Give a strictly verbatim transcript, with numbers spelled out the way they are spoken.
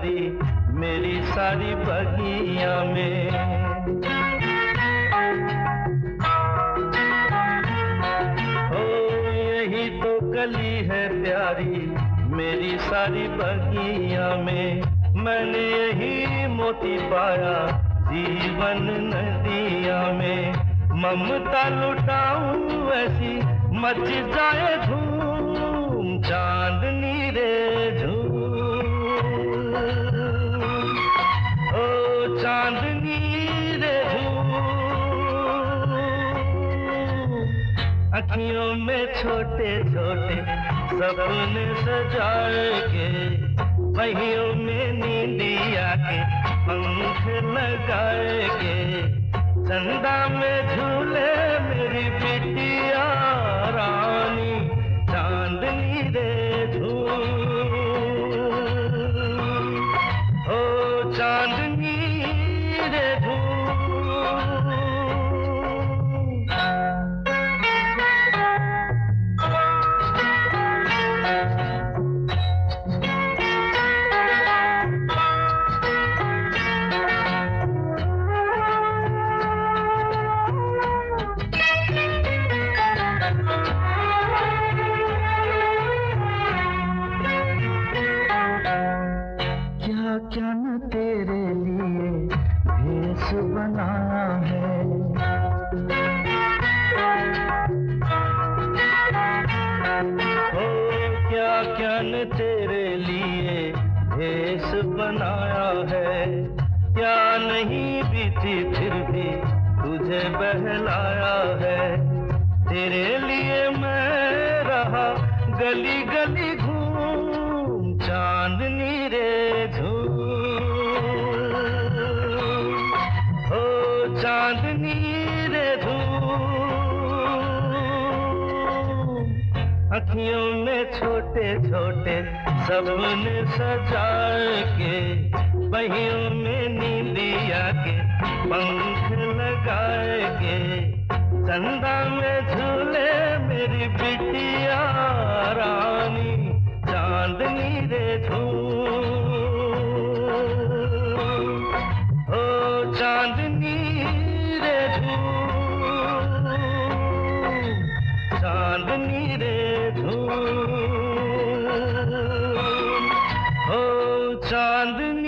प्यारी मेरी सारी बगिया में। ओ यही तो गली है प्यारी मेरी सारी बगिया में। मैंने यही मोती पाया जीवन नदिया में। ममता लुटाऊं ऐसी मच जाए धूम, चांदनी रे झूम। ओ चांदनी रे झूम। अखियों में छोटे छोटे सपने सजाए के, वहियों में नींदिया के पंख लगाए के। चंदा में झूले मेरी बिटिया रानी, चांदनी रे झूम। ओ चांदनी रे झूम। क्या न तेरे लिए भेष बनाया है। ओ क्या क्या न तेरे लिए भेष बनाया है। क्या नहीं बीती फिर भी तुझे बहलाया है। तेरे लिए मैं रहा गली गली घूम, चांदनी रे झूम। ओ चांदनी रे झूम। अखियों में छोटे छोटे सपने सजाए के, बहियों में नींदिया के पंख लगाए के। चंदा में झूले मेरी बिटिया रानी, चांदनी रे झूम। ओ चांदनी रे झूम, चांदनी रे झूम। ओ चांदनी